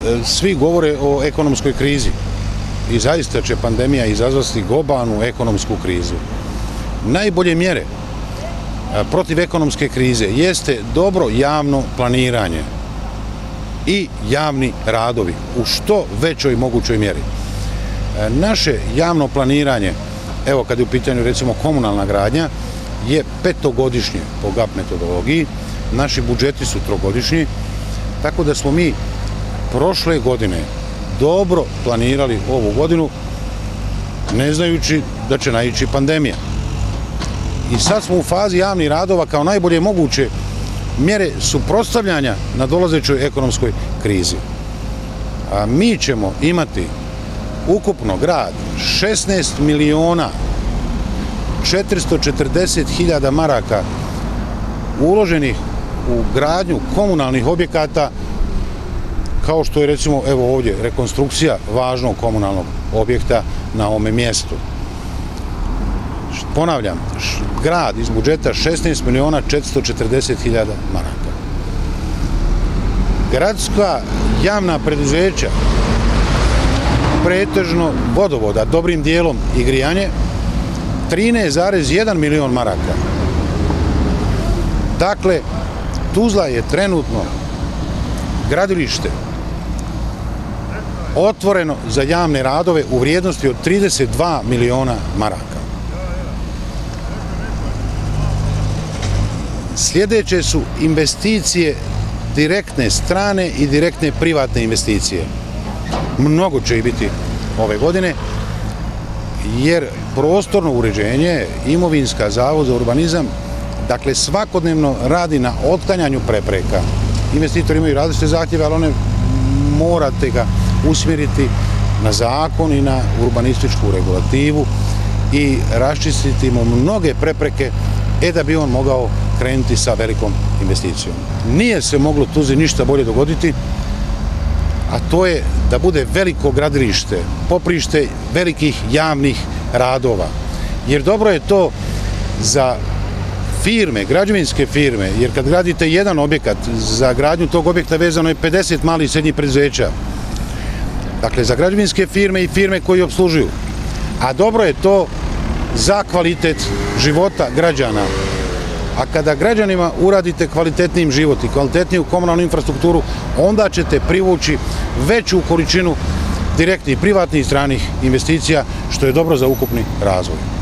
Svi govore o ekonomskoj krizi i zaista će pandemija izazvati globalnu ekonomsku krizu. Najbolje mjere protiv ekonomske krize jeste dobro javno planiranje i javni radovi u što većoj mogućoj mjeri. Naše javno planiranje, evo kad je u pitanju recimo komunalna gradnja, je petogodišnje po GAP metodologiji, naši budžeti su trogodišnji, tako da smo mi prošle godine dobro planirali ovu godinu, ne znajući da će naići pandemija. I sad smo u fazi javnih radova kao najbolje moguće mjere suprotstavljanja na dolazećoj ekonomskoj krizi. A mi ćemo imati ukupno grad 16.440.000 maraka uloženih u gradnju komunalnih objekata, kao što je recimo evo ovdje rekonstrukcija važnog komunalnog objekta na ovome mjestu. Ponavljam, grad iz budžeta 16.440.000 maraka. Gradska javna preduzeća, pretežno vodovoda, dobrim dijelom i grijanje, 13,1 milion maraka. Dakle, Tuzla je trenutno gradilište otvoreno za javne radove u vrijednosti od 32 miliona maraka. Sljedeće su investicije direktne strane i direktne privatne investicije. Mnogo će ih biti ove godine, jer prostorno uređenje, imovinska, Zavod za urbanizam, dakle svakodnevno radi na otklanjanju prepreka. Investitori imaju različite zahtjeve, ali one morate ga usmjeriti na zakon i na urbanističku regulativu i raščistiti mu mnoge prepreke da bi on mogao krenuti sa velikom investicijom. Nije se moglo Tuzli ništa bolje dogoditi, a to je da bude veliko gradilište, poprište velikih javnih radova. Jer dobro je to za firme, građevinske firme, jer kad gradite jedan objekat, za gradnju tog objekta vezano je 50 malih i srednjih preduzeća. Dakle, za građevinske firme i firme koji obslužuju. A dobro je to za kvalitet života građana. A kada građanima uradite kvalitetnijim život i kvalitetniju komunalnu infrastrukturu, onda ćete privući veću količinu direktnih privatnih i stranih investicija, što je dobro za ukupni razvoj.